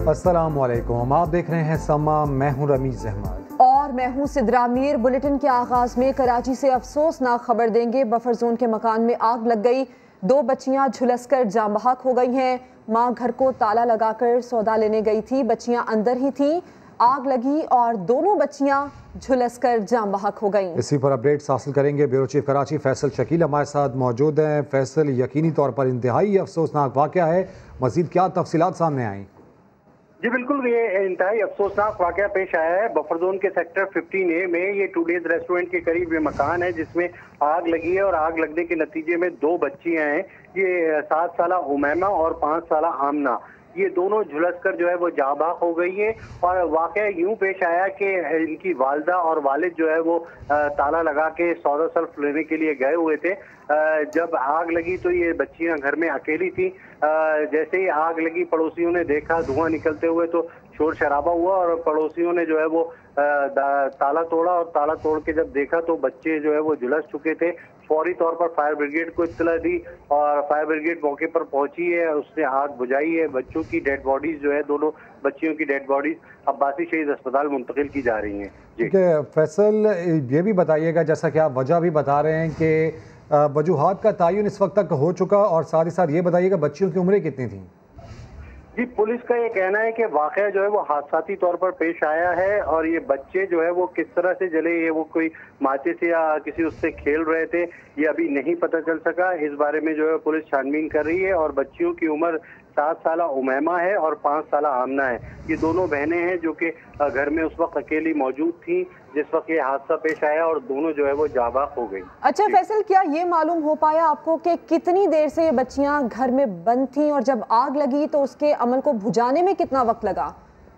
अस्सलामुअलैकुम, आप देख रहे हैं समा। मैं हूं रमीज अहमद और मैं हूं सिद्रा मीर। बुलेटिन के आगाज में कराची से अफसोसनाक खबर देंगे। बफर जोन के मकान में आग लग गई, 2 बच्चियां झुलसकर जाम बहक हो गई हैं। मां घर को ताला लगाकर सौदा लेने गई थी, बच्चियां अंदर ही थीं। आग लगी और दोनों बच्चियां झुलसकर जाम बहक हो गईं। इसी पर अपडेट्स हासिल करेंगे। ब्यूरो चीफ कराची फैसल शकील हमारे साथ मौजूद हैं। फैसल, यकीनी तौर पर इंतहाई अफसोसनाक वाक़या है, मज़ीद क्या तफसीलात सामने आई? जी बिल्कुल, ये इंतहाई अफसोसनाक वाक़या पेश आया है। बफर जोन के सेक्टर 15A में ये 2 डेज रेस्टोरेंट के करीब ये मकान है जिसमें आग लगी है और आग लगने के नतीजे में 2 बच्चियां हैं। ये 7 साला उमैमा और 5 साला आमना, ये दोनों झुलसकर जो है वो जाबाक हो गई है। और वाक़या यूं पेश आया कि इनकी वालदा और वालिद जो है वो ताला लगा के सौदा सल्फ लेने के लिए गए हुए थे। जब आग लगी तो ये बच्चियां घर में अकेली थी। जैसे ही आग लगी, पड़ोसियों ने देखा धुआं निकलते हुए तो शोर शराबा हुआ और पड़ोसियों ने जो है वो ताला तोड़ा और ताला तोड़ के जब देखा तो बच्चे जो है वो झुलस चुके थे। फौरी तौर पर फायर ब्रिगेड को इत्तला दी और फायर ब्रिगेड मौके पर पहुंची है, उसने आग बुझाई है। बच्चों की डेड बॉडीज जो है, दोनों बच्चियों की डेड बॉडीज अब्बासी शहीद अस्पताल मुंतकिल की जा रही हैं। ठीक है फैसल, ये भी बताइएगा, जैसा कि आप वजह भी बता रहे हैं कि वजूहात का तयन इस वक्त तक हो चुका, और साथ ही साथ ये बताइएगा बच्चियों की उम्रें कितनी थी? जी, पुलिस का ये कहना है कि वाकया जो है वो हादसाती तौर पर पेश आया है और ये बच्चे जो है वो किस तरह से जले, ये वो कोई माचिस या किसी उससे खेल रहे थे, ये अभी नहीं पता चल सका। इस बारे में जो है पुलिस छानबीन कर रही है और बच्चियों की उम्र 7 साला उमैमा है और 5 साला आमना है। ये दोनों बहनें हैं जो कि घर में उस वक्त अकेली मौजूद थी जिस वक्त ये हादसा पेश आया और दोनों जो है वो जाबाक हो गई। अच्छा फैसल, क्या ये मालूम हो पाया आपको कि कितनी देर से ये बच्चियां घर में बंद थीं और जब आग लगी तो उसके अमल को बुझाने में कितना वक्त लगा?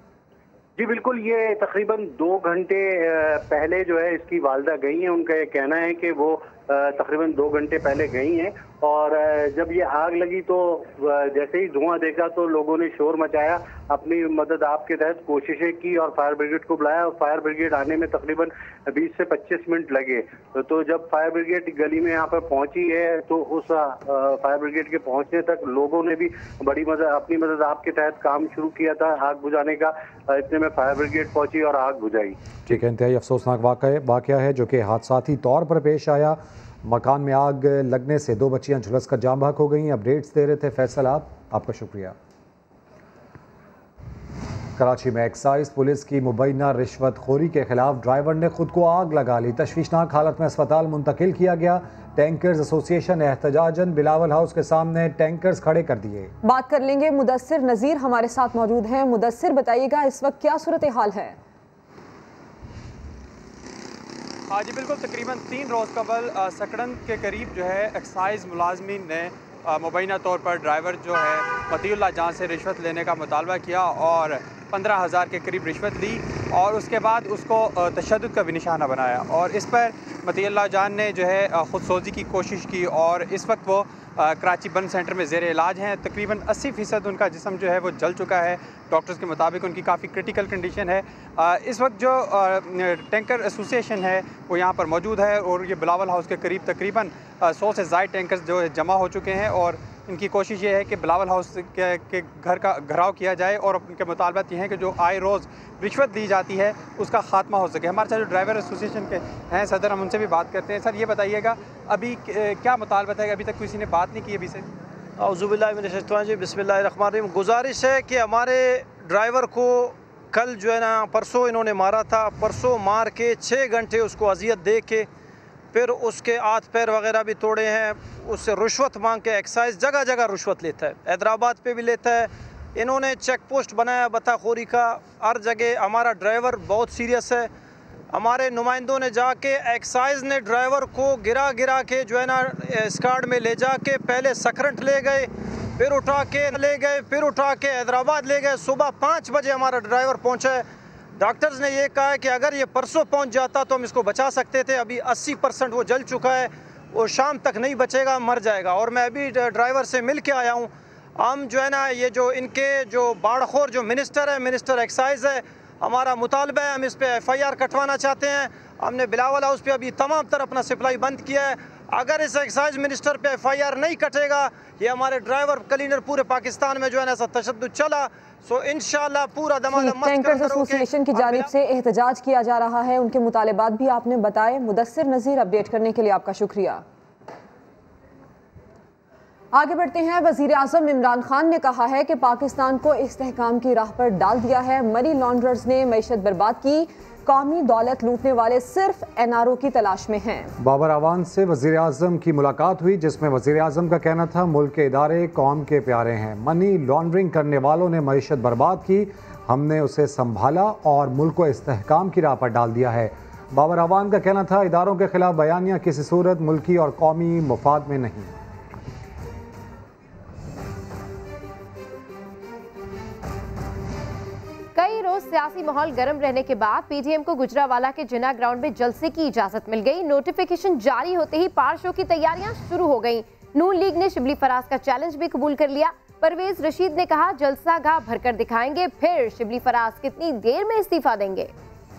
जी बिल्कुल, ये तकरीबन 2 घंटे पहले जो है इसकी वालदा गई हैं। उनका ये कहना है कि वो तकरीबन 2 घंटे पहले गई हैं और जब ये आग लगी तो जैसे ही धुआं देखा तो लोगों ने शोर मचाया, अपनी मदद आपके तहत कोशिशें की और फायर ब्रिगेड को बुलाया और फायर ब्रिगेड आने में तकरीबन 20 से 25 मिनट लगे। तो जब फायर ब्रिगेड गली में यहाँ पर पहुंची है तो उस फायर ब्रिगेड के पहुंचने तक लोगों ने भी बड़ी अपनी मदद आपके तहत काम शुरू किया था आग बुझाने का। इतने में फायर ब्रिगेड पहुंची और आग बुझाई। ठीक है, इंतहाई अफसोसनाक वाक़या है जो कि हादसाती तौर पर पेश आया। मकान में आग लगने से 2 बच्चियां झुलसकर जाम बहक हो गई। अपडेट्स दे रहे थे फैसल, आपका शुक्रिया। कराची में एक्साइज पुलिस की मुबैना रिश्वतखोरी के खिलाफ ड्राइवर ने खुद को आग लगा ली, तशवीशनाक हालत में अस्पताल मुंतकिल किया गया। टैंकर्स एसोसिएशन एहतजाजन बिलावल हाउस के सामने टैंकर्स खड़े कर दिए। बात कर लेंगे, मुदस्सिर नज़ीर हमारे साथ मौजूद हैं। मुदस्सिर, बताइएगा इस वक्त क्या सूरत हाल है? हाँ जी बिल्कुल, तकरीबन 3 रोज़ कबल सकड़न के करीब जो है एक्साइज मुलाजमीन ने मुबैना तौर पर ड्राइवर जो है मतीउल्लाह जान से रिश्वत लेने का मुतालबा किया और 15,000 के करीब रिश्वत ली और उसके बाद उसको तशद्दुद का भी निशाना बनाया और इस पर मतीउल्लाह जान ने जो है खुदसोजी की कोशिश की और इस वक्त वो कराची बर्न सेंटर में ज़ेर इलाज हैं। तकरीबन 80% उनका जिस्म जो है वो जल चुका है। डॉक्टर्स के मुताबिक उनकी काफ़ी क्रिटिकल कंडीशन है। इस वक्त जो टैंकर एसोसिएशन है वो यहाँ पर मौजूद है और ये बिलावल हाउस के करीब तकरीबन 100 से ज़ायद टैंकर्स जो है जमा हो चुके हैं और इनकी कोशिश ये है कि बिलावल हाउस के घर का घेराव किया जाए और उनके मुतालबात ये हैं कि जो आए रोज़ रिश्वत दी जाती है उसका खात्मा हो सके। हमारे साथ जो ड्राइवर एसोसिएशन के हैं सदर, हम उनसे भी बात करते हैं। सर ये बताइएगा अभी क्या मुतालबात है? अभी तक किसी ने बात नहीं की अभी से? औज़ुबिल्लाहि बिस्मिल्लाहिर्रहमानिर्रहीम। गुजारिश है कि हमारे ड्राइवर को कल जो है ना परसों इन्होंने मारा था, परसों मार के 6 घंटे उसको अजियत दे के फिर उसके हाथ पैर वगैरह भी तोड़े हैं। उससे रुश्वत मांग के एक्साइज जगह जगह रुश्वत लेता है, हैदराबाद पे भी लेता है। इन्होंने चेक पोस्ट बनाया बताखोरी का, हर जगह। हमारा ड्राइवर बहुत सीरियस है। हमारे नुमाइंदों ने जाके एक्साइज ने ड्राइवर को गिरा गिरा के जो है ना स्कार्ड में ले जाके पहले सकरंट ले गए, फिर उठा के ले गए, फिर उठा के हैदराबाद ले गए। सुबह 5 बजे हमारा ड्राइवर पहुँचा है। डॉक्टर्स ने ये कहा है कि अगर ये परसों पहुंच जाता तो हम इसको बचा सकते थे। अभी 80% वो जल चुका है, वो शाम तक नहीं बचेगा, मर जाएगा। और मैं अभी ड्राइवर से मिल के आया हूँ। हम जो है ना ये जो इनके जो बाड़खोर जो मिनिस्टर है, मिनिस्टर एक्साइज है, हमारा मुतालबा है, हम इस पर FIR कटवाना चाहते हैं। हमने बिलावल हाउस पे अभी तमाम तरह अपना सप्लाई बंद किया है। अगर इस एक्साइज मिनिस्टर पे FIR नहीं कटेगा, ये हमारे ड्राइवर क्लीनर पूरे पाकिस्तान में जो है ना ऐसा तशद्दुद चला, सो इंशाल्लाह पूरा दमादम टैंकर्स एसोसिएशन की जानिब से एहतजाज किया जा रहा है। उनके मुतालिबात भी आपने बताए। मुदस्सिर नज़ीर, अपडेट करने के लिए आपका शुक्रिया। आगे बढ़ते हैं। वजीर आज़म इमरान खान ने कहा है कि पाकिस्तान को इस्तेहकाम की राह पर डाल दिया है। मनी लॉन्ड्रर्स ने मईशत बर्बाद की, कौमी दौलत लूटने वाले सिर्फ NRO की तलाश में हैं। बाबर आवान से वजीर आज़म की मुलाकात हुई, जिसमें वजीर आज़म का कहना था मुल्क के इदारे कौम के प्यारे हैं। मनी लॉन्ड्रिंग करने वालों ने मईशत बर्बाद की, हमने उसे संभाला और मुल्क को इस्तेहकाम की राह पर डाल दिया है। बाबर आवान का कहना था इदारों के खिलाफ बयानियाँ किसी सूरत मुल्की और कौमी मुफाद में नहीं। कई रोज सियासी माहौल गर्म रहने के बाद PTM को गुजरावाला के जिन्ना ग्राउंड में जलसे की इजाजत मिल गई। नोटिफिकेशन जारी होते ही पार शो की तैयारियां शुरू हो गईं। नून लीग ने शिबली फराज का चैलेंज भी कबूल कर लिया। परवेज रशीद ने कहा जलसा गाह भरकर दिखाएंगे, फिर शिबली फराज कितनी देर में इस्तीफा देंगे।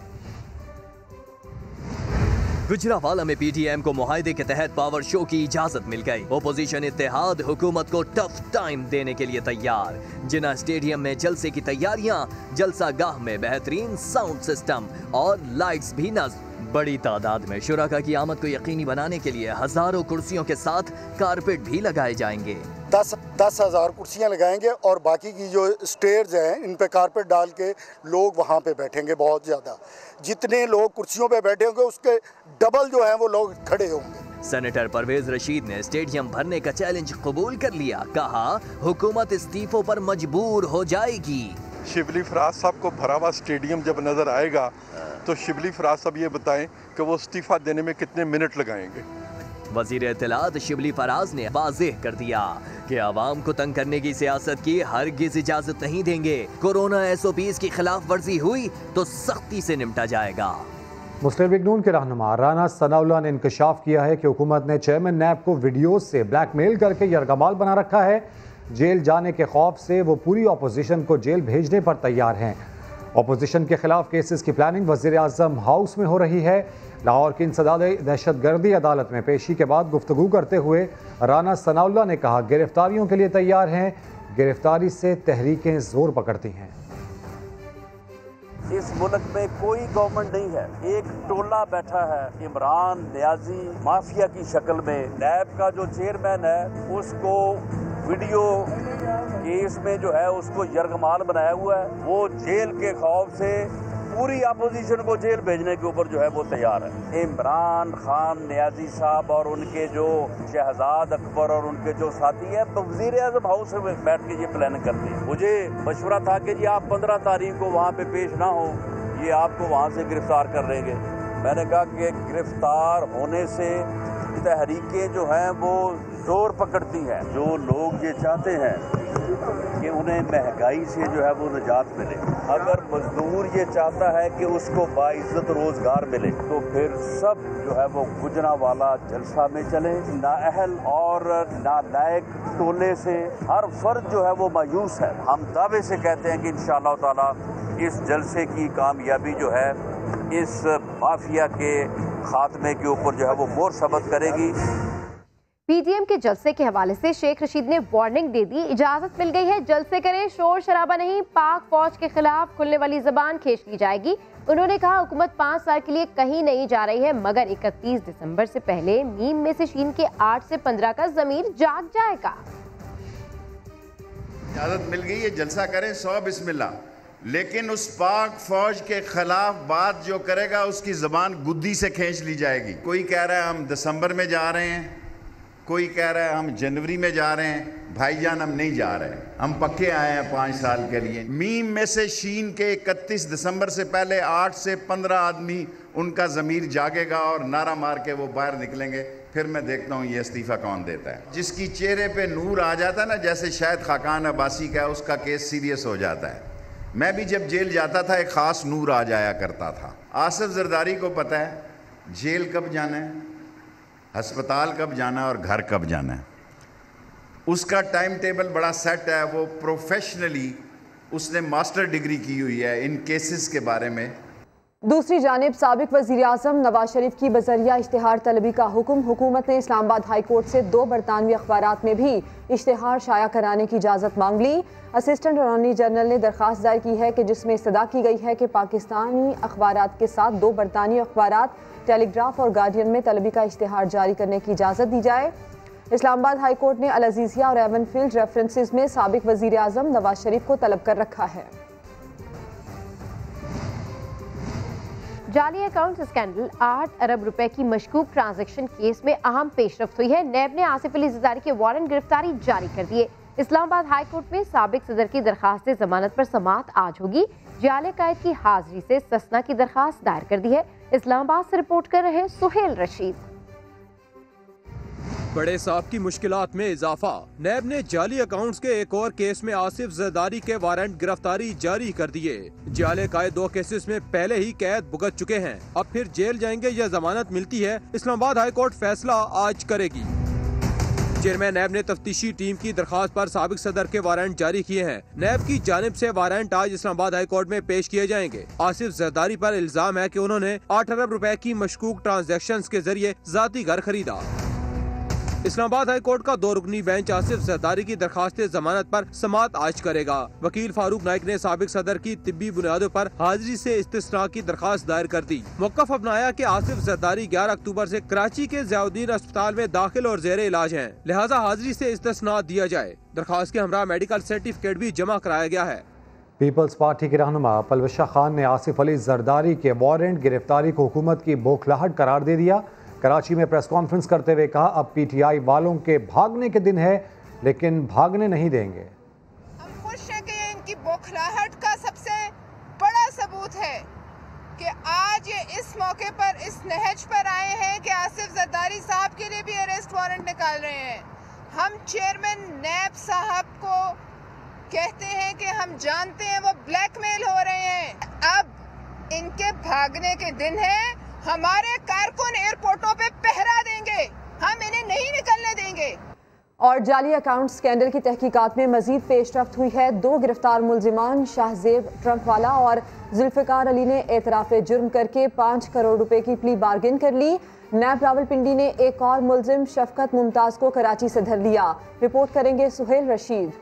गुजरावाला में PTM को मुआहदे के तहत पावर शो की इजाजत मिल गई। ओपोजिशन इत्तेहाद हुकूमत को टफ टाइम देने के लिए तैयार। जिन्ना स्टेडियम में जलसे की तैयारियां, जलसा गाह में बेहतरीन साउंड सिस्टम और लाइट्स भी नस्ब। बड़ी तादाद में शुराका की आमद को यकीनी बनाने के लिए हजारों कुर्सियों के साथ कारपेट भी लगाए जाएंगे। 10,000 कुर्सियां लगाएंगे और बाकी की जो स्टेयर्स हैं इन पे कारपेट डाल के लोग वहाँ पे बैठेंगे। बहुत ज़्यादा जितने लोग कुर्सियों पे बैठे होंगे उसके डबल जो हैं वो लोग खड़े होंगे। सेनेटर परवेज रशीद ने स्टेडियम भरने का चैलेंज कबूल कर लिया। कहा हुकूमत इस्तीफों पर मजबूर हो जाएगी। शिबली फराज साहब को भरा हुआ स्टेडियम जब नजर आएगा तो शिबली फराज साहब ये बताएं कि वो इस्तीफा देने में कितने मिनट लगाएंगे। वजीर इत्तलात शिबली फराज ने वाज़ेह कर दिया कि आवाम को तंग करने की सियासत की हरगिज इजाजत नहीं देंगे। कोरोना SOPs की खिलाफ वर्जी हुई तो सख्ती से निपटा जाएगा। मुस्लिम लीग नून के रहनुमा राना सनाउल्लाह ने इंकशाफ किया है कि हुकूमत ने चेयरमैन नैब को वीडियोज से ब्लैकमेल करके यरगमाल बना रखा है। जेल जाने के खौफ से वो पूरी अपोजिशन को जेल भेजने पर तैयार हैं। अपोजिशन के खिलाफ केसेस की प्लानिंग वज़ीर आज़म हाउस में हो रही है। लाहौर की इंसदाद दहशतगर्दी अदालत में पेशी के बाद गुफ्तगू करते हुए राना सनाउल्लाह ने कहा गिरफ्तारियों के लिए तैयार हैं। गिरफ्तारी से तहरीकें जोर पकड़ती हैं। इस मुल्क में कोई गवर्नमेंट नहीं है, एक टोला बैठा है इमरान नियाजी माफिया की शक्ल में। नैब का जो चेयरमैन है उसको वीडियो केस में जो है उसको यरगमाल बनाया हुआ है। वो जेल के खौफ से पूरी अपोजिशन को जेल भेजने के ऊपर जो है वो तैयार है। इमरान खान नियाजी साहब और उनके जो शहजाद अकबर और उनके जो साथी हैं तो वज़ीर आज़म हाउस में बैठ के ये प्लानिंग करते हैं। मुझे मशवरा था कि जी आप 15 तारीख को वहाँ पे पेश ना हो, ये आपको वहाँ से गिरफ्तार कर लेंगे। मैंने कहा कि गिरफ्तार होने से तहरीकें जो हैं वो जोर पकड़ती हैं। जो लोग ये चाहते हैं कि उन्हें महंगाई से जो है वो निजात मिले, अगर मजदूर ये चाहता है कि उसको बाइज्जत रोजगार मिले, तो फिर सब जो है वो गुजरावाला जलसा में चले। नाअहल और नालायक टोले से हर फर्द जो है वो मायूस है। हम दावे से कहते हैं कि इंशाअल्लाह ताला इस जलसे की कामयाबी जो है इस माफिया के खात्मे के ऊपर जो है वो मोहर सबत करेगी। PTM के जलसे के हवाले से शेख रशीद ने वार्निंग दे दी। इजाजत मिल गई है, जलसे करें, शोर शराबा नहीं। पाक फौज के खिलाफ खुलने वाली जबान खींच ली जाएगी। उन्होंने कहा हुकूमत 5 साल के लिए कहीं नहीं जा रही है, मगर 31 दिसंबर से पहले मीम में से शीन के 8 से 15 का जमीर जाग जाएगा। इजाजत मिल गई है, जलसा करें, 100 बिस्मिल्लाह। लेकिन उस पाक फौज के खिलाफ बात जो करेगा उसकी जबान गुद्दी से खींच ली जाएगी। कोई कह रहा है हम दिसंबर में जा रहे हैं, कोई कह रहा है हम जनवरी में जा रहे हैं। भाईजान हम नहीं जा रहे, हम पक्के आए हैं 5 साल के लिए। मीम में से शीन के 31 दिसंबर से पहले 8 से 15 आदमी उनका ज़मीर जागेगा और नारा मार के वो बाहर निकलेंगे। फिर मैं देखता हूँ ये इस्तीफ़ा कौन देता है। जिसकी चेहरे पे नूर आ जाता है ना, जैसे शायद खाकान अब्बासी का, उसका केस सीरियस हो जाता है। मैं भी जब जेल जाता था एक ख़ास नूर आ जाया करता था। आसिफ जरदारी को पता है जेल कब जाना है, अस्पताल कब जाना है और घर कब जाना है। उसका टाइम टेबल बड़ा सेट है। वो प्रोफेशनली उसने मास्टर डिग्री की हुई है इन केसेस के बारे में। दूसरी जानिब साबिक वज़ीर आज़म नवाज शरीफ की बजरिया इश्तिहार तलबी का हुक्म। हुकूमत ने इस्लामाबाद हाई कोर्ट से 2 बरतानवी अखबारात में भी इश्तिहार शाया कराने की इजाज़त मांग ली। असिस्टेंट अटॉर्नी जनरल ने दरख्वास्त दायर की है कि जिसमें इस्तदा की गई है कि पाकिस्तानी अखबारात के साथ 2 बरतानी अखबारात टेलीग्राफ और गार्डियन में तलबी का इश्तिहार जारी करने की इजाज़त दी जाए। इस्लामाबाद हाई कोर्ट ने अल अजीज़िया और एवनफील्ड रेफरेंसेस में साबिक वज़ीर आज़म नवाज शरीफ को तलब कर रखा है। जाली अकाउंट स्कैंडल 8 अरब रुपए की मशकूक ट्रांजैक्शन केस में अहम पेशरफ्त हुई है। नैब ने आसिफ अली जरदारी के वारंट गिरफ्तारी जारी कर दिए। इस्लामाबाद हाई कोर्ट में साबिक सदर की दरखास्त जमानत पर समाअत आज होगी। जाली कायद की हाजिरी से ससना की दरखास्त दायर कर दी है। इस्लामाबाद से रिपोर्ट कर रहे सुहेल रशीद। बड़े साहब की मुश्किलात में इजाफा। नैब ने जाली अकाउंट्स के एक और केस में आसिफ जरदारी के वारंट गिरफ्तारी जारी कर दिए। जाले कायद 2 केसेस में पहले ही कैद भुगत चुके हैं, अब फिर जेल जाएंगे या जमानत मिलती है, इस्लामाबाद हाई कोर्ट फैसला आज करेगी। चेयरमैन नैब ने तफ्तीशी टीम की दरखास्त पर साबिक सदर के वारंट जारी किए हैं। नैब की जानिब से वारंट आज इस्लामाबाद हाई कोर्ट में पेश किए जाएंगे। आसिफ जरदारी पर इल्जाम है कि उन्होंने 8 अरब रुपए की मशकूक ट्रांजैक्शंस के जरिए जाती घर खरीदा। इस्लामाबाद हाई कोर्ट का 2 रुकनी बेंच आसिफ जरदारी की दरखास्त जमानत पर समाअत आज करेगा। वकील फारूक नाइक ने साबिक सदर की तिब्बी बुनियादों पर हाजिरी से इस्तिस्ना की दरखास्त दायर कर दी। मौक़िफ़ अपनाया कि आसिफ जरदारी 11 अक्टूबर से कराची के ज़ियाउद्दीन अस्पताल में दाखिल और ज़ेरे इलाज हैं, लिहाजा हाजिरी से इस्तिस्ना दिया जाए। दरखास्त के हमरा मेडिकल सर्टिफिकेट भी जमा कराया गया है। पीपल्स पार्टी के रहनुमा पलवशा खान ने आसिफ अली जरदारी के वारंट गिरफ्तारी को हुकूमत की बौखलाहट करार दे दिया। कराची में प्रेस कॉन्फ्रेंस करते हुए कहा, अब पीटीआई वालों के भागने के दिन है, लेकिन भागने नहीं देंगे। हम खुश हैं कि इनकी बौखलाहट का सबसे बड़ा सबूत है कि आज ये इस मौके पर इस नहज पर आए हैं कि आसिफ जरदारी साहब के लिए भी अरेस्ट वारंट निकाल रहे हैं। हम चेयरमैन नैब साहब को कहते हैं कि हम जानते हैं वो ब्लैकमेल हो रहे हैं, अब इनके भागने के दिन है। हमारे कारकुन एयरपोर्टों पे पहरा देंगे, हम इन्हें नहीं निकलने देंगे। और जाली अकाउंट स्कैंडल की तहकीकात में मजीद पेशरफ्त हुई है। 2 गिरफ्तार मुलजिमान शाहजेब ट्रंकवाला और जुल्फिकार अली ने एतराफ़ जुर्म करके 5 करोड़ रुपए की प्ली बार्गेन कर ली। नैब रावलपिंडी ने एक और मुलजिम शफकत मुमताज को कराची से धर लिया। रिपोर्ट करेंगे सुहेल रशीद।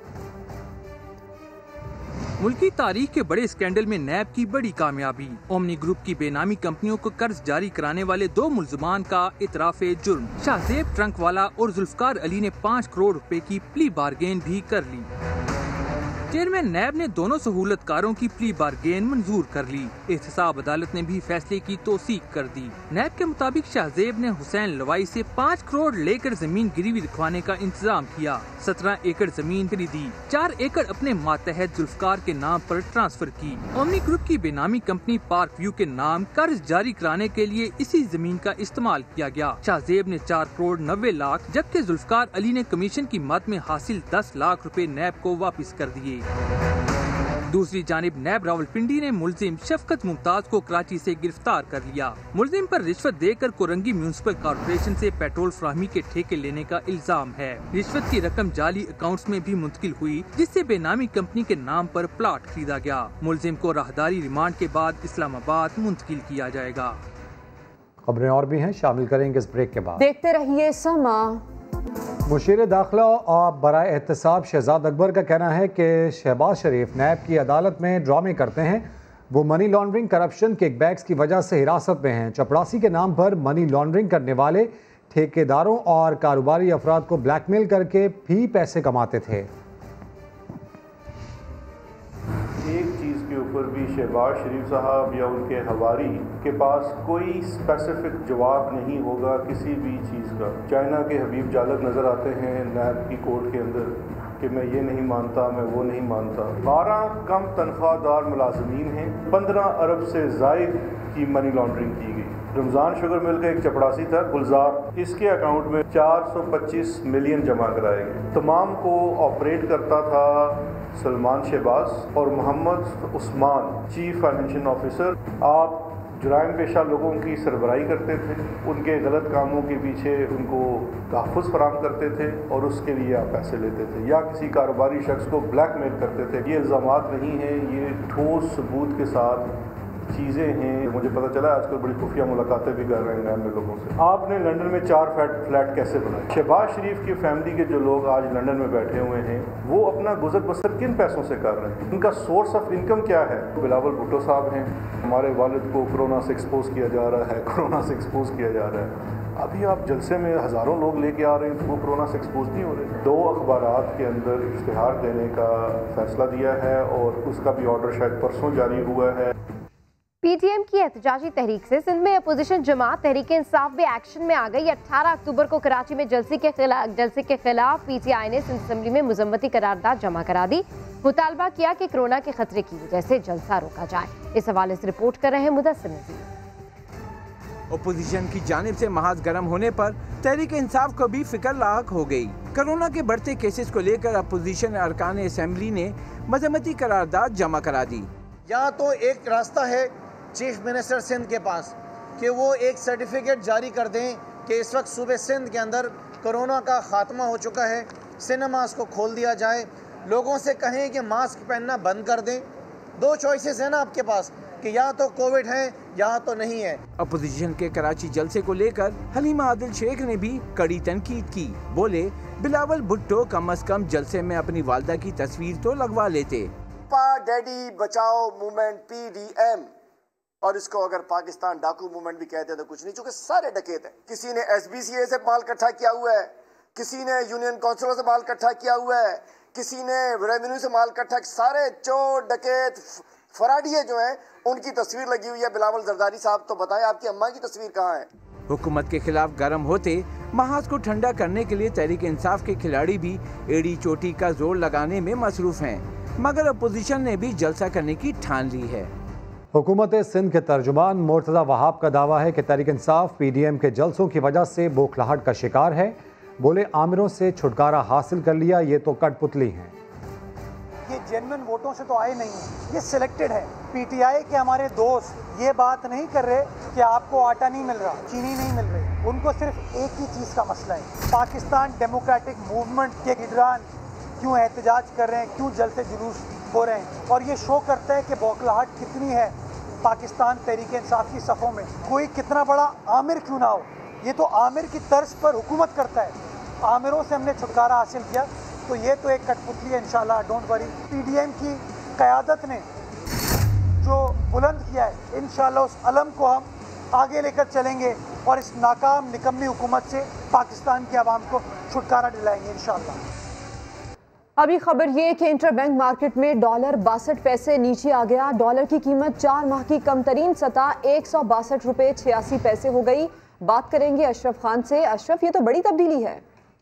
मुल्की तारीख के बड़े स्कैंडल में नैब की बड़ी कामयाबी। ओमनी ग्रुप की बेनामी कंपनियों को कर्ज जारी कराने वाले 2 मुलजमान का इतराफ़े जुर्म। शाहजेब ट्रंकवाला और जुल्फकार अली ने 5 करोड़ रुपए की प्ली बार्गेन भी कर ली। चेयरमैन नैब ने दोनों सहूलतकारों की प्ली बार्गेन मंजूर कर ली। एहतसाब अदालत ने भी फैसले की तौसीक कर दी। नैब के मुताबिक शाहजेब ने हुसैन लवाई से 5 करोड़ लेकर जमीन गिरवी रखवाने का इंतजाम किया। 17 एकड़ जमीन खरीदी, 4 एकड़ अपने मातहत जुल्फकार के नाम पर ट्रांसफर की। ओमनी ग्रुप की बेनामी कंपनी पार्क व्यू के नाम कर्ज जारी कराने के लिए इसी जमीन का इस्तेमाल किया गया। शाहजेब ने 4 करोड़ 90 लाख जबकि जुल्फकार अली ने कमीशन की मद में हासिल 10 लाख रुपए नैब को वापस कर दिए। दूसरी जानिब नैब रावलपिंडी ने मुलजिम शफकत मुमताज को कराची से गिरफ्तार कर लिया। मुलजिम पर रिश्वत देकर कोरंगी म्यूनिसिपल कॉर्पोरेशन से पेट्रोल फ्राहमी के ठेके लेने का इल्जाम है। रिश्वत की रकम जाली अकाउंट्स में भी मुंतकिल हुई, जिससे बेनामी कंपनी के नाम पर प्लाट खरीदा गया। मुलजिम को राहदारी रिमांड के बाद इस्लामाबाद मुंतकिल किया जाएगा। खबरें और भी हैं, शामिल करेंगे इस ब्रेक के बाद। देखते रहिए समा। मुशीर दाखिला और बराए एहतसाब शहजाद अकबर का कहना है कि शहबाज शरीफ नैब की अदालत में ड्रामे करते हैं। वो मनी लॉन्ड्रिंग, करप्शन, किकबैक्स की वजह से हिरासत में हैं। चपड़ासी के नाम पर मनी लॉन्ड्रिंग करने वाले ठेकेदारों और कारोबारी अफराद को ब्लैकमेल करके भी पैसे कमाते थे। एक चीज़ के ऊपर भी शहबाज शरीफ साहब या उनके हवारी के पास कोई स्पेसिफिक जवाब नहीं होगा किसी भी चीज़ का। चाइना के हबीब जालक नज़र आते हैं नैब की कोर्ट के अंदर कि मैं ये नहीं मानता, मैं वो नहीं मानता। 12 कम तनख्वाहदार मुलाजमीन हैं, 15 अरब से ज़ायद की मनी लॉन्ड्रिंग की गई। रमज़ान शुगर मिल का एक चपड़ासी था गुलजार, इसके अकाउंट में 425 मिलियन जमा कराए गए। तमाम को ऑपरेट करता था सलमान शहबाज और Mohammad Usman, chief financial officer. आप जुराइम पेशा लोगों की सरबराही करते थे, उनके गलत कामों के पीछे उनको तहफ़्फ़ुज़ फराहम करते थे और उसके लिए आप पैसे लेते थे या किसी कारोबारी शख्स को ब्लैकमेल करते थे। ये इल्ज़ामात नहीं हैं, ये ठोस सबूत के साथ चीज़ें हैं। मुझे पता चला आजकल बड़ी खुफिया मुलाकातें भी कर रहे हैं नैब में लोगों से। आपने लंदन में 4 फ्लैट कैसे बनाए? शहबाज शरीफ की फैमिली के जो लोग आज लंदन में बैठे हुए हैं वो अपना गुजर बसर किन पैसों से कर रहे हैं? उनका सोर्स ऑफ इनकम क्या है? बिलावल भुट्टो साहब हैं, हमारे वालिद को कोरोना से एक्सपोज किया जा रहा है, कोरोना से एक्सपोज किया जा रहा है। अभी आप जलसे में हज़ारों लोग लेके आ रहे हैं तो वो कोरोना से एक्सपोज नहीं हो रहे। 2 अखबारात के अंदर इश्तिहार देने का फैसला दिया है और उसका भी ऑर्डर शायद परसों जारी हुआ है। पीटीएम की एहतजाजी तहरीक से सिंध में अपोजिशन जमात तहरीक इंसाफ भी एक्शन में आ गई। 18 अक्टूबर को कराची में जलसे के खिलाफ पीटीआई ने सिंध असेंबली में मुजम्मती करारदाद जमा करा दी। मुतालबा किया कि कोरोना के खतरे की वजह से जलसा रोका जाए। इस हवाले से रिपोर्ट कर रहे हैं मुदस्सिर नज़ीर। ओपोजिशन की जानिब से महाज गर्म होने पर तहरीक इंसाफ को भी फिक्र लाक हो गई। कोरोना के बढ़ते केसेस को लेकर अपोजिशन अरकान असेंबली ने मजम्मती करारदाद जमा करा दी। यहाँ तो एक रास्ता है चीफ मिनिस्टर सिंध के पास कि वो एक सर्टिफिकेट जारी कर दें कि इस वक्त सूबे सिंध के अंदर कोरोना का खात्मा हो चुका है, सिनेमास को खोल दिया जाए, लोगों से कहें कि मास्क पहनना बंद कर दें। 2 चॉइसेस हैं ना आपके पास कि या तो कोविड है या तो नहीं है। अपोजिशन के कराची जलसे को लेकर हलीमा आदिल शेख ने भी कड़ी तनकीद की। बोले बिलावल भुट्टो कम अज कम जलसे में अपनी वालदा की तस्वीर तो लगवा लेते। डैडी बचाओ मूवमेंट PDM, और इसको अगर पाकिस्तान डाकू मूवमेंट भी कहते हैं तो कुछ नहीं, चूंकि सारे डकैत हैं। किसी ने SBCA से माल इकट्ठा किया हुआ है, किसी ने यूनियन काउंसिलों से माल इकट्ठा किया हुआ है, किसी ने रेवेन्यू से माल इकट्ठा, सारे चोर डकैत फराडिये जो हैं उनकी तस्वीर लगी हुई है। बिलावल जरदारी साहब तो बताएं आपकी अम्मा की तस्वीर कहाँ है? हुकूमत के खिलाफ गर्म होते महाज को ठंडा करने के लिए तहरीक इंसाफ के खिलाड़ी भी एड़ी चोटी का जोर लगाने में मसरूफ हैं, मगर अपोजिशन ने भी जलसा करने की ठान ली है। हुकूमत सिंध के तर्जुमान मुर्तज़ा वहाब का दावा है कि तहरीक इंसाफ PDM के जलसों की वजह से बौखलाहट का शिकार है। बोले आमिरों से छुटकारा हासिल कर लिया, ये तो कठपुतली हैं। ये जेन्युइन वोटों से तो आए नहीं हैं, ये सिलेक्टेड है। PTI के हमारे दोस्त ये बात नहीं कर रहे कि आपको आटा नहीं मिल रहा, चीनी नहीं मिल रही। उनको सिर्फ एक ही चीज़ का मसला है, पाकिस्तान डेमोक्रेटिक मूवमेंट के लीडरान क्यों एहतजाज कर रहे हैं, क्यों जलसे जुलूस हो रहे हैं। और ये शो करता है कि बौखलाहट कितनी है पाकिस्तान तहरीक इंसाफ की सफ़ों में। कोई कितना बड़ा आमिर क्यों ना हो, ये तो आमिर की तर्ज पर हुकूमत करता है। आमिरों से हमने छुटकारा हासिल किया, तो ये तो एक कठपुतली है। इंशाल्लाह डोंट वरी, PDM की क़यादत ने जो बुलंद किया है, इंशाल्लाह उस अलम को हम आगे लेकर चलेंगे और इस नाकाम निकम्मी हुकूमत से पाकिस्तान की आवाम को छुटकारा दिलाएंगे इंशाल्लाह। अभी खबर ये कि इंटरबैंक मार्केट में डॉलर 62 पैसे नीचे आ गया। डॉलर की कीमत 4 माह की कम तरीन सतह 162 रुपये 86 पैसे हो गई। बात करेंगे अशरफ खान से। अशरफ, ये तो बड़ी तब्दीली है।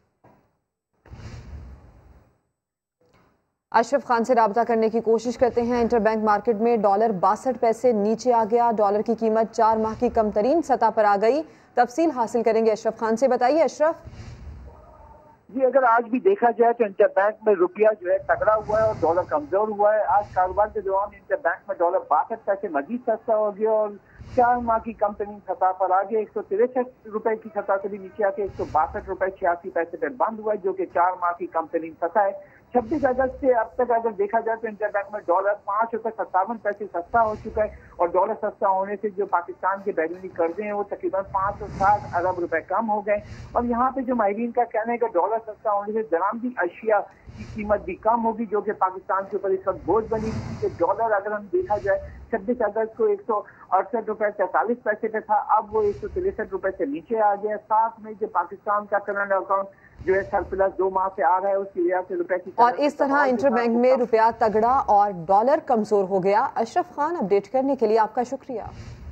अशरफ खान से राब्ता करने की कोशिश करते हैं। इंटरबैंक मार्केट में डॉलर 62 पैसे नीचे आ गया। डॉलर की कीमत 4 माह की कम तरीन सतह पर आ गई। तफसील हासिल करेंगे अशरफ खान से। बताइए अशरफ। जी, अगर आज भी देखा जाए तो इंटरबैंक में रुपया जो है तगड़ा हुआ है और डॉलर कमजोर हुआ है। आज कारोबार के दौरान इंटरबैंक में डॉलर 62 पैसे मजीद सस्ता हो गया और 4 माह की कम तरीन सतह पर आ गया। 163 रुपए की सतह से भी नीचे आके 162 रुपए 86 पैसे पर बंद हुआ है, जो कि 4 माह की कम तरीन सतह है। 26 अगस्त से अब तक अगर देखा जाए तो इंटरबैंक में डॉलर 5 रुपए 57 पैसे सस्ता हो चुका है और डॉलर सस्ता होने से जो पाकिस्तान के बैरूनी कर्जे हैं वो तकरीबन 560 अरब रुपए कम हो गए। और यहाँ पे जो माहिरीन का कहना है कि डॉलर सस्ता होने से दरामदी अशिया की कीमत भी कम होगी, जो कि पाकिस्तान के ऊपर इस वक्त बोझ बनी हुई थी। डॉलर अगर हम देखा जाए 26 अगस्त को 168 रुपए 43 पैसे पे था, अब वो 163 रुपए से नीचे आ गया। साथ में जो पाकिस्तान का करंट अकाउंट जो है सरप्लस 2 माह से आ रहा है, उसकी वजह से रुपए की और इस तरह इंटरबैंक में रुपया तगड़ा और डॉलर कमजोर हो गया। अशरफ खान, अपडेट करने के लिए आपका शुक्रिया।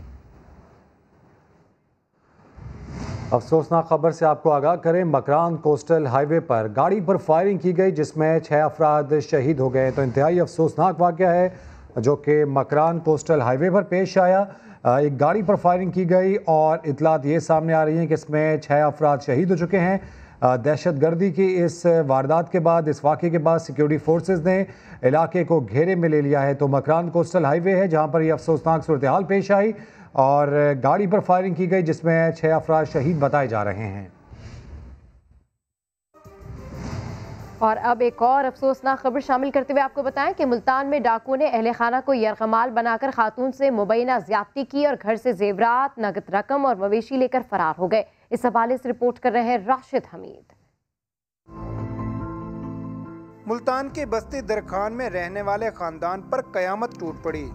अफसोसनाक खबर से आपको आगाह करें, मकरान कोस्टल हाईवे पर गाड़ी पर फायरिंग की गई जिसमें 6 अफराद शहीद हो गए। तो इंतहाई अफसोसनाक वाक़या है जो कि मकरान कोस्टल हाईवे पर पेश आया। एक गाड़ी पर फायरिंग की गई और इतलात ये सामने आ रही हैं कि इसमें 6 अफराद शहीद हो चुके हैं। दहशत गर्दी की इस वारदात के बाद, इस वाक़े के बाद सिक्योरिटी फोर्सेस ने इलाके को घेरे में ले लिया है। तो मकरान कोस्टल हाईवे है जहाँ पर यह अफसोसनाक सूरत हाल पेश आई और गाड़ी पर फायरिंग की गई जिसमें 6 अफराद शहीद बताए जा रहे हैं। और अब एक और अफसोसनाक खबर शामिल करते हुए आपको बताएं कि मुल्तान में डाकुओं ने अहले खाना को यरगमाल बनाकर खातून से मुबैना ज्यादती की और घर से जेवरात, नगद रकम और मवेशी लेकर फरार हो गए। इस हवाले से रिपोर्ट कर रहे हैं राशिद हमीद। मुल्तान के बस्ती दरखान में रहने वाले खानदान पर कयामत टूट पड़ी,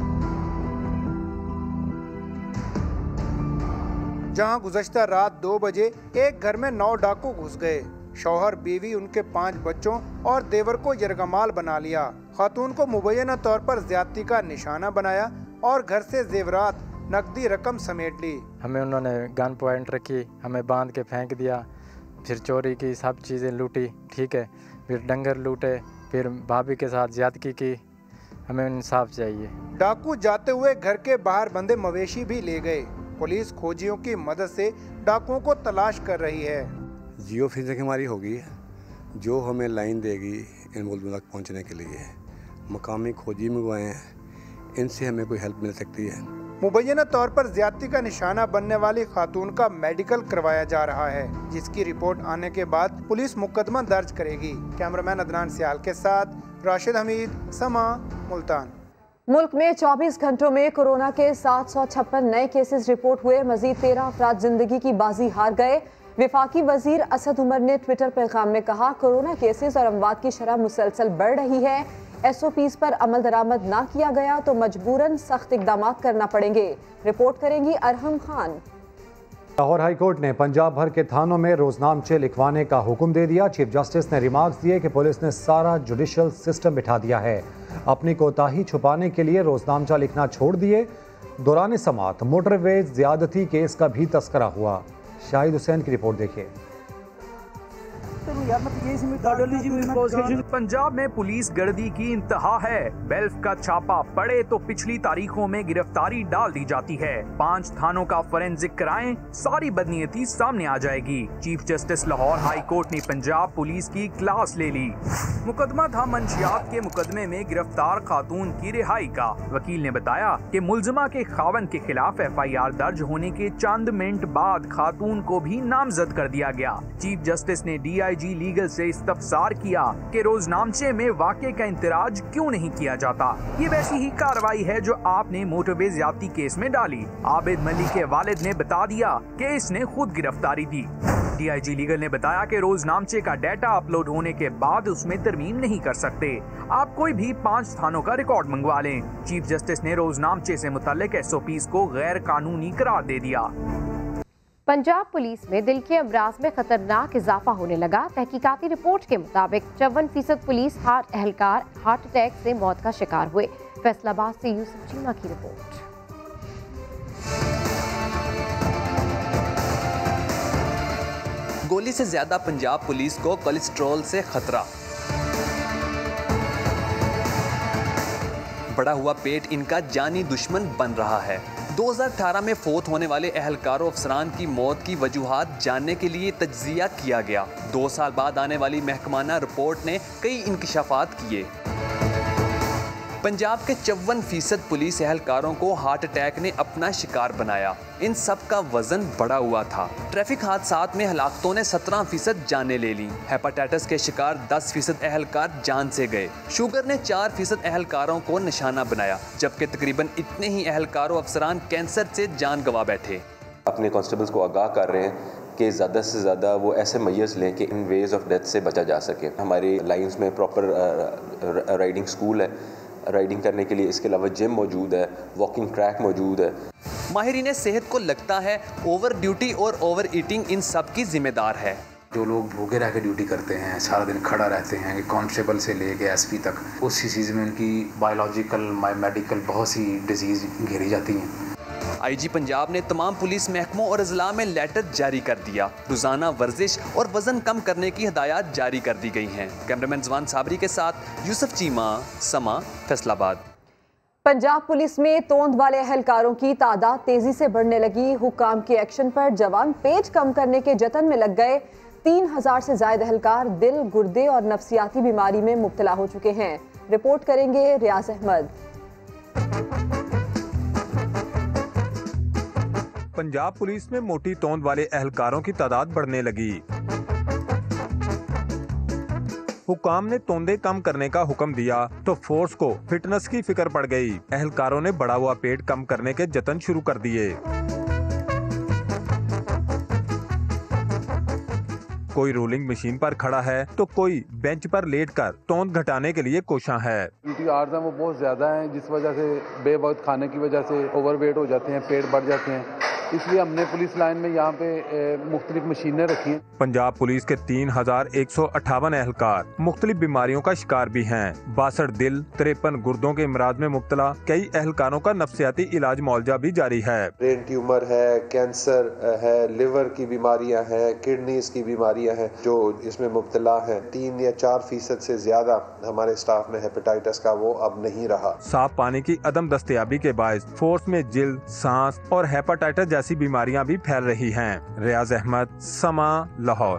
जहां गुज़श्ता रात 2 बजे एक घर में 9 डाकू घुस गए। शौहर, बीवी, उनके 5 बच्चों और देवर को यरगमाल बना लिया। खातून को मुबैना तौर पर ज्यादती का निशाना बनाया और घर से जेवरात, नकदी रकम समेट ली। हमें उन्होंने गन पॉइंट रखी, हमें बांध के फेंक दिया, फिर चोरी की, सब चीज़ें लूटी, ठीक है, फिर डंगर लूटे, फिर भाभी के साथ ज्यादती की। हमें इंसाफ चाहिए। डाकू जाते हुए घर के बाहर बंधे मवेशी भी ले गए। पुलिस खोजियों की मदद से डाकुओं को तलाश कर रही है। जियो फिजिक हमारी होगी जो हमें लाइन देगी इन मुल्क तक पहुंचने के लिए। मकामी खोजी मंगवाए हैं, इनसे हमें कोई हेल्प मिल सकती है। मुबैना तौर पर ज्यादती का निशाना बनने वाली खातून का मेडिकल करवाया जा रहा है, जिसकी रिपोर्ट आने के बाद पुलिस मुकदमा दर्ज करेगी। कैमरामैन अदनान सियाल के साथ राशिद हमीद, समा, मुल्तान। मुल्क में 24 घंटों में कोरोना के 756 नए केसेस रिपोर्ट हुए। मजीद 13 अफराद जिंदगी की बाजी हार गए। विफाकी वजीर असद उमर ने ट्विटर पैगाम में कहा, कोरोना केसेस और अमवात की शरह मुसलसल बढ़ रही है। SOPs पर अमल दरामद ना किया गया तो मजबूरन सख्त इकदाम करना पड़ेंगे। रिपोर्ट करेंगी अरहम खान। लाहौर हाई कोर्ट ने पंजाब भर के थानों में रोजनामचे लिखवाने का हुक्म दे दिया। चीफ जस्टिस ने रिमार्क्स दिए कि पुलिस ने सारा जुडिशल सिस्टम बिठा दिया है। अपनी कोताही छुपाने के लिए रोजनामचा लिखना छोड़ दिए। दौरान समात मोटरवेज ज्यादती केस का भी तस्करा हुआ। शाहिद हुसैन की रिपोर्ट देखिए। पंजाब में पुलिस गर्दी की इंतहा है। बेल्फ का छापा पड़े तो पिछली तारीखों में गिरफ्तारी डाल दी जाती है। 5 थानों का फोरेंसिक कराएं, सारी बदनीयती सामने आ जाएगी। Chief justice Lahore high court ने पंजाब पुलिस की क्लास ले ली। मुकदमा था मंशियात के मुकदमे में गिरफ्तार खातून की रिहाई का। वकील ने बताया कि मुलजमा के खावन के खिलाफ FIR दर्ज होने के चंद मिनट बाद खातून को भी नामजद कर दिया गया। चीफ जस्टिस ने DIG लीगल से इस्तफसार किया कि रोजनामचे में वाक़े का इंतराज क्यों नहीं किया जाता। ये वैसी ही कार्रवाई है जो आपने मोटरवे ज्यादती केस में डाली। आबिद मलिक के वालिद ने बता दिया कि इसने खुद गिरफ्तारी दी। DIG लीगल ने बताया कि रोजनामचे का डाटा अपलोड होने के बाद उसमें तरमीम नहीं कर सकते। आप कोई भी 5 थानों का रिकॉर्ड मंगवा लें। चीफ जस्टिस ने रोजनामचे से मुतल्लिक SOPs को गैर कानूनी करार दे दिया। पंजाब पुलिस में दिल के अमराज में खतरनाक इजाफा होने लगा। तहकीकाती रिपोर्ट के मुताबिक 54% पुलिस एहलकार हार्ट अटैक से मौत का शिकार हुए। फैसलाबाद से यूसुफ चीमा की रिपोर्ट। गोली से ज्यादा पंजाब पुलिस को कोलेस्ट्रॉल से खतरा। बढ़ा हुआ पेट इनका जानी दुश्मन बन रहा है। 2018 में फौत होने वाले एहलकारों अफसरान की मौत की वजूहात जानने के लिए तज्जिया किया गया। 2 साल बाद आने वाली महकमाना रिपोर्ट ने कई इंकशाफात किए। पंजाब के 54% पुलिस एहलकारों को हार्ट अटैक ने अपना शिकार बनाया। इन सब का वजन बढ़ा हुआ था। ट्रैफिक हादसात में हलाकतों ने 17% जानें ले ली। हेपेटाइटिस के शिकार 10% एहलकार जान से गए। शुगर ने 4% एहलकारों को निशाना बनाया, जबकि तकरीबन इतने ही एहलकारों अफसरान कैंसर से जान गंवा बैठे। अपने कांस्टेबल्स को आगाह कर रहे हैं कि ज़्यादा से ज़्यादा वो ऐसे मैयर्स लें कि इन वेज ऑफ डेथ से बचा जा सके। हमारी लाइंस में प्रॉपर राइडिंग स्कूल है, राइडिंग करने के लिए इसके अलावा जिम मौजूद है, वॉकिंग ट्रैक मौजूद है। माहिरीन सेहत को लगता है ओवर ड्यूटी और ओवर ईटिंग इन सब की जिम्मेदार है। जो लोग भूखे रह के ड्यूटी करते हैं, सारा दिन खड़ा रहते हैं, कांस्टेबल से लेके SP तक, उसी चीज़ में उनकी बायोलॉजिकल मेडिकल बहुत सी डिजीज़ घेरी जाती हैं। IG पंजाब ने तमाम पुलिस महकमों और अजला में लेटर जारी कर दिया। रोजाना वर्जिश और वजन कम करने की हिदायत जारी कर दी गई हैं। कैमरामैन जवान साबरी के साथ यूसुफ चीमा, समा, फैसलाबाद। पंजाब पुलिस में तोंद वाले एहलकारों की तादाद तेजी से बढ़ने लगी। हुक्काम के एक्शन पर जवान पेट कम करने के जतन में लग गए। 3000 से ज्यादा एहलकार दिल, गुर्दे और नफ्सियाती बीमारी में मुब्तला हो चुके हैं। रिपोर्ट करेंगे रियाज अहमद। पंजाब पुलिस में मोटी तोंद वाले एहलकारों की तादाद बढ़ने लगी। हुकाम ने तोंदे कम करने का हुक्म दिया तो फोर्स को फिटनेस की फिक्र पड़ गई। एहलकारों ने बढ़ा हुआ पेट कम करने के जतन शुरू कर दिए। कोई रोलिंग मशीन पर खड़ा है तो कोई बेंच पर लेटकर तोंद घटाने के लिए कोशां है। उनकी आर्ज वो बहुत ज्यादा है, जिस वजह से बेवक्त खाने की वजह से ओवरवेट हो जाते हैं, पेट बढ़ जाते हैं। इसलिए हमने पुलिस लाइन में यहाँ पे मुख्तलिफ मशीनें रखी हैं। पंजाब पुलिस के 3158 एहलकार मुख्तलिफ बीमारियों का शिकार भी हैं। 62 दिल, 53 गुर्दों के इमराज में मुब्तला कई एहलकारों का नफ्सियाती इलाज मौलजा भी जारी है। ब्रेन ट्यूमर है, कैंसर है, लिवर की बीमारियां हैं, किडनीज की बीमारियां हैं जो इसमें मुब्तला हैं। 3 या 4% से ज्यादा हमारे स्टाफ में हेपेटाइटिस का वो अब नहीं रहा। साफ पानी की अदम दस्तयाबी के बायस फोर्स में जिल्द, सांस और हेपेटाइटिस जैसी बीमारियां भी फैल रही हैं। रियाज अहमद, समा, लाहौर।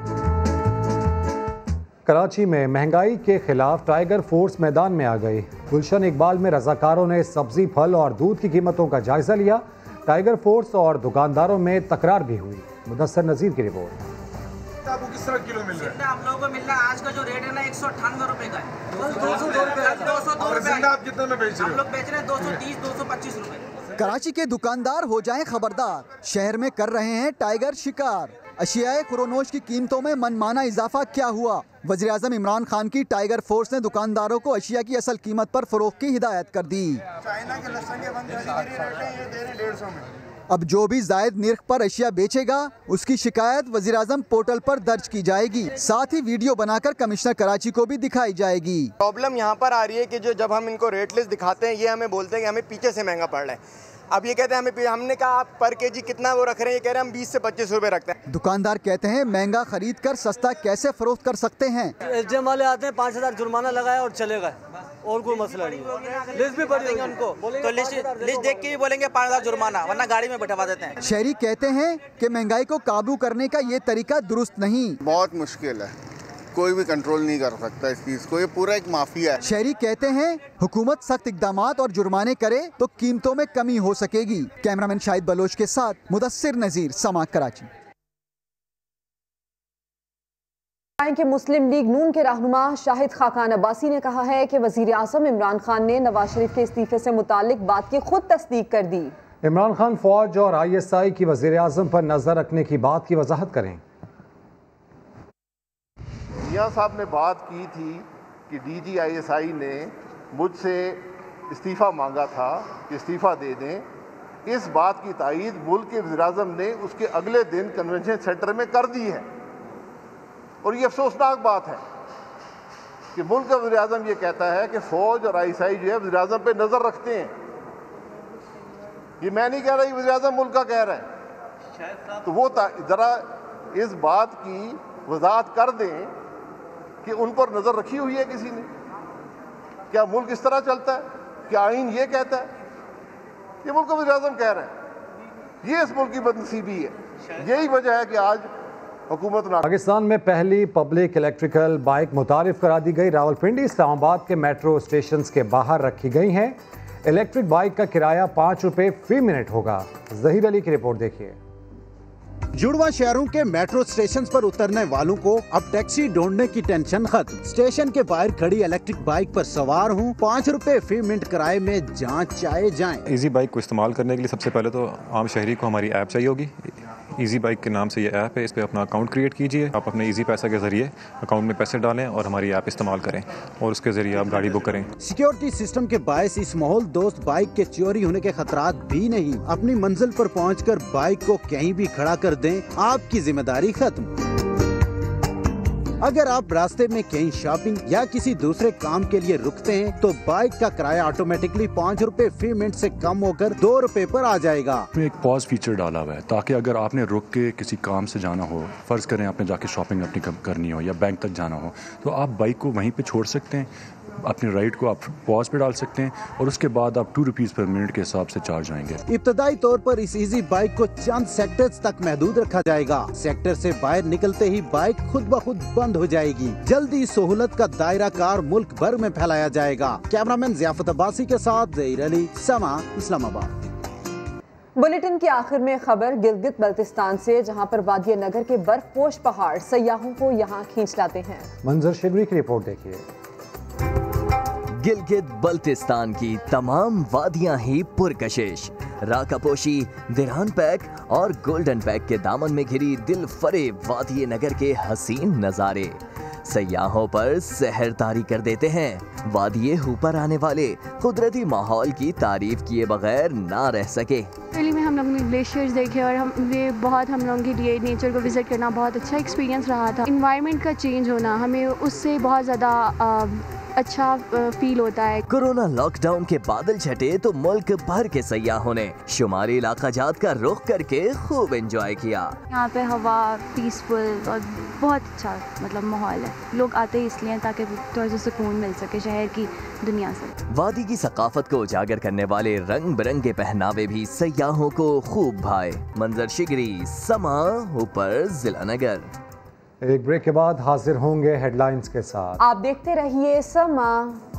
कराची में महंगाई के खिलाफ टाइगर फोर्स मैदान में आ गई। गुलशन इकबाल में रजाकारों ने सब्जी, फल और दूध की कीमतों का जायजा लिया। टाइगर फोर्स और दुकानदारों में तकरार भी हुई। मुदस्सर नजीर की रिपोर्ट। आपको किस तरह किलो मिल रहा है? आप लोगों को मिल रहा है आज का जो रेट है ना 198 रुपए का है। 202 रुपए। आप कितने में बेच रहे हो? हम लोग बेच रहे हैं 230, 225 रुपए। कराची के दुकानदार हो जाएं खबरदार, शहर में कर रहे हैं टाइगर शिकार। अशियाए खुरोनोश की कीमतों में मनमाना इजाफा क्या हुआ? वज़ीर आज़म इमरान खान की टाइगर फोर्स ने दुकानदारों को अशिया की असल कीमत पर फरोख्त की हिदायत कर दी। चाइना के लहसुन के बंद ये दे रहे 150 में। अब जो भी जायद निर्ख पर अशिया बेचेगा उसकी शिकायत वज़ीर आज़म पोर्टल पर दर्ज की जाएगी। साथ ही वीडियो बनाकर कमिश्नर कराची को भी दिखाई जाएगी। प्रॉब्लम यहाँ पर आ रही है कि जो जब हम इनको रेट लिस्ट दिखाते हैं ये हमें बोलते हैं कि हमें पीछे से महंगा पड़ रहा है। अब ये कहते हैं हमने कहा आप पर केजी कितना वो रख रहे हैं, ये कह रहे हैं हम 20 से 25 रुपए रखते हैं। दुकानदार कहते हैं महंगा खरीद कर सस्ता कैसे फरोख्त कर सकते हैं। एसडीएम वाले आते हैं 5000 जुर्माना लगाया और चले गए, और कोई मसला नहीं। लिस्ट भी पढ़ेंगे उनको तो लिस्ट देख के ही बोलेंगे 5000 जुर्माना, वरना गाड़ी में बैठवा देते हैं। शहरी कहते हैं कि महंगाई को काबू करने का ये तरीका दुरुस्त नहीं। बहुत मुश्किल है, कोई भी कंट्रोल नहीं कर सकता इस चीज को, ये पूरा एक माफिया है। शहरी कहते हैं हुकूमत सख्त इक़दामात और जुर्माने करे तो कीमतों में कमी हो सकेगी। कैमरामैन शाहिद बलोच के साथ मुदस्सिर नजीर, समा, कराची। के मुस्लिम लीग नून के रहनुमा शाहिद खाकान अब्बासी ने कहा है कि वजीर आज़म इमरान खान ने नवाज शरीफ के इस्तीफे से मुतालिक बात की खुद तस्दीक कर दी। इमरान खान फौज और ISI की वजीर आज़म पर नजर रखने की बात की वजाहत करें। मियां साहब ने बात की थी कि DG ISI ने मुझसे इस्तीफ़ा मांगा था कि इस्तीफ़ा दे दें। इस बात की तायीद मुल्क के वज़ीर-ए-आज़म ने उसके अगले दिन कन्वेंशन सेंटर में कर दी है। और ये अफसोसनाक बात है कि मुल्क का वज़ीर-ए-आज़म ये कहता है कि फ़ौज और ISI जो है वज़ीर-ए-आज़म पे नज़र रखते हैं। ये मैं नहीं कह रहा, ये वज़ीर-ए-आज़म मुल्क का कह रहा है। तो वो ज़रा इस बात की वजाहत कर दें कि उन पर नज़र रखी हुई है किसी ने। क्या मुल्क इस तरह चलता है? क्या आईन ये कहता है? ये मुल्क का वज़ीर-ए-आज़म कह रहे हैं। ये इस मुल्क की बदनसीबी है। यही वजह है कि आज हुकूमत पाकिस्तान में पहली पब्लिक इलेक्ट्रिकल बाइक मुतारिफ करा दी गई। रावलपिंडी, इस्लामाबाद के मेट्रो स्टेशन के बाहर रखी गई हैं। इलेक्ट्रिक बाइक का किराया 5 रुपए फी मिनट होगा। जहीर अली की रिपोर्ट देखिए। जुड़वा शहरों के मेट्रो स्टेशन पर उतरने वालों को अब टैक्सी ढूंढने की टेंशन खत्म। स्टेशन के बाहर खड़ी इलेक्ट्रिक बाइक पर सवार हूँ, 5 रुपए फी मिनट किराए में जहाँ चाहे जाएं। इजी बाइक को इस्तेमाल करने के लिए सबसे पहले तो आम शहरी को हमारी ऐप चाहिए होगी। इजी बाइक के नाम से ये ऐप है, इस पे अपना अकाउंट क्रिएट कीजिए। आप अपने इजी पैसा के जरिए अकाउंट में पैसे डालें और हमारी ऐप इस्तेमाल करें और उसके जरिए आप गाड़ी बुक करें। सिक्योरिटी सिस्टम के बायस इस माहौल दोस्त बाइक के चोरी होने के खतरात भी नहीं। अपनी मंजिल पर पहुंचकर बाइक को कहीं भी खड़ा कर दें, आपकी जिम्मेदारी खत्म। अगर आप रास्ते में कहीं शॉपिंग या किसी दूसरे काम के लिए रुकते हैं तो बाइक का किराया ऑटोमेटिकली 5 रुपए फी मिनट से कम होकर 2 रुपए पर आ जाएगा। एक पॉज फीचर डाला हुआ है ताकि अगर आपने रुक के किसी काम से जाना हो, फर्ज करें आपने जाके शॉपिंग अपनी करनी हो या बैंक तक जाना हो, तो आप बाइक को वहीं पे छोड़ सकते हैं, अपने राइड को आप पॉज पे डाल सकते हैं और उसके बाद आप 2 रुपीज पर मिनट के हिसाब से चार्ज आएंगे। इब्तदाई तौर पर इस इजी बाइक को चंद सेक्टर्स तक महदूद रखा जाएगा। सेक्टर से बाहर निकलते ही बाइक खुद ब खुद बंद हो जाएगी। जल्दी सहूलत का दायरा कार मुल्क भर में फैलाया जाएगा। कैमरामैन ज़ियाफत अब्बासी के साथ ज़हीर अली, समा, इस्लामाबाद। बुलेटिन के आखिर में खबर गिलगित बल्तिस्तान से, जहां पर वादिय नगर के बर्फपोश पहाड़ सयाहों को यहां खींच लाते हैं। मंजर शिगरी की रिपोर्ट देखिए। गिलगित बल्तिस्तान की तमाम वादियां ही पुरकशिश, राकापोशी, दिरहान पैक और गोल्डन पैक के दामन में घिरी दिल फरेब वादिय नगर के हसीन नजारे सयाहों पर सहर तारी कर देते हैं। वादिये ऊपर आने वाले कुदरती माहौल की तारीफ किए बगैर ना रह सके। दिल्ली में हम लोगों ने ग्लेशियर्स देखे और हम लोगों के लिए नेचर को विजिट करना बहुत अच्छा एक्सपीरियंस रहा था। इन्वायरमेंट का चेंज होना हमें उससे बहुत ज़्यादा अच्छा फील होता है। कोरोना लॉकडाउन के बादल छटे तो मुल्क भर के सयाहों ने शुमारी इलाका जात का रुख करके खूब एंजॉय किया। यहाँ पे हवा पीसफुल और बहुत अच्छा माहौल है। लोग आते ही इसलिए ताकि थोड़ा सा सुकून मिल सके शहर की दुनिया से। वादी की सकाफत को उजागर करने वाले रंग बिरंगे पहनावे भी सयाहों को खूब भाए। मंजर शिगरी, समा, ऊपर जिला नगर। एक ब्रेक के बाद हाजिर होंगे हेडलाइंस के साथ। आप देखते रहिए समा।